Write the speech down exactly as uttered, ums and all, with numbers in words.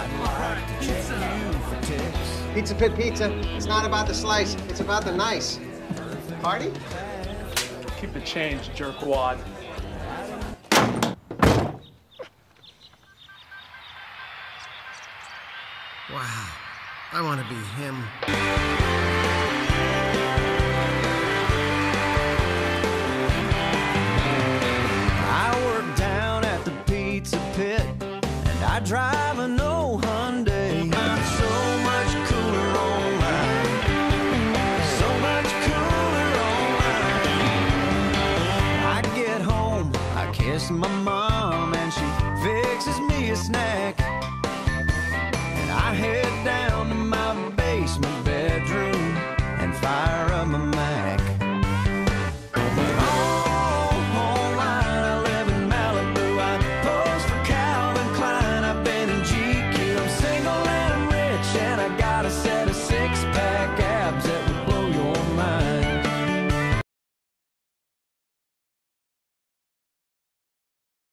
I'd like to check you for tips. Pizza Pit Pizza. It's not about the slice, it's about the nice. Party? Keep the change, jerkwad. Wow, I want to be him. I work down at the Pizza Pit, and I drive an old Hyundai. I'm so much cooler online. So much cooler online. I get home, I kiss my mom, and she fixes me a snack.